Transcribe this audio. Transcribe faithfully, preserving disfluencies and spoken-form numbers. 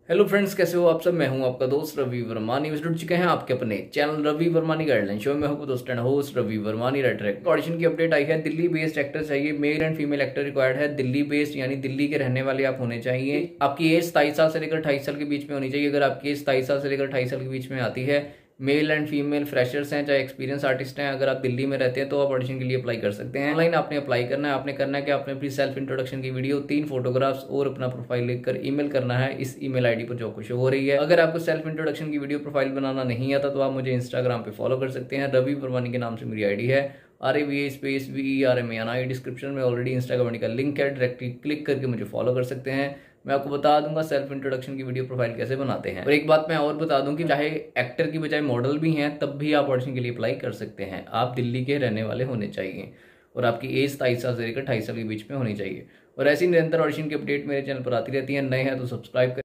Hello friends, कैसे हो आप सब। मैं हूं आपका दोस्त रवि वर्मानी। जुड़ चुके हैं आपके अपने channel Ravi Varmani guideline show में। हूं दोस्त and host Ravi Varmani. Writer audition की अपडेट आई है। दिल्ली बेस्ड एक्टर चाहिए, male and female actor required है। दिल्ली बेस्ड यानी दिल्ली के रहने वाले आप होने चाहिए। आपकी एज सताईस साल से लेकर अट्ठाईस साल के बीच में होनी चाहिए। अगर आपकी एज सताईस साल से लेकर अट्ठाईस साल के बीच में आती है, मेल एंड फीमेल फ्रेशर्स हैं, चाहे एक्सपीरियंस आर्टिस्ट हैं, अगर आप दिल्ली में रहते हैं तो आप ऑडिशन के लिए अप्लाई कर सकते हैं। ऑनलाइन आपने अप्लाई करना है। आपने करना है कि आपने अपनी सेल्फ इंट्रोडक्शन की वीडियो, तीन फोटोग्राफ्स और अपना प्रोफाइल लिखकर ईमेल करना है इस ईमेल आईडी पर जो कुछ हो रही है। अगर आपको सेल्फ इंट्रोडक्शन की वीडियो प्रोफाइल बनाना नहीं आता तो आप मुझे इंस्टाग्राम पे फॉलो कर सकते हैं। रवि वर्मानी के नाम से मेरी आईडी है, R A V A space V E R M A N I. Description में ऑलरेडी इंस्टाग्राम का लिंक है, डायरेक्टली क्लिक करके मुझे फॉलो कर सकते हैं। मैं आपको बता दूंगा सेल्फ इंट्रोडक्शन की वीडियो प्रोफाइल कैसे बनाते हैं। और एक बात मैं और बता दूं कि चाहे एक्टर की बजाय मॉडल भी हैं तब भी आप ऑडिशन के लिए अप्लाई कर सकते हैं। आप दिल्ली के रहने वाले होने चाहिए और आपकी एज सताईस साल से लेकर अट्ठाईस साल के बीच में होनी चाहिए। और ऐसी निरंतर ऑडिशन की अपडेट मेरे चैनल पर आती रहती है। नए हैं तो सब्सक्राइब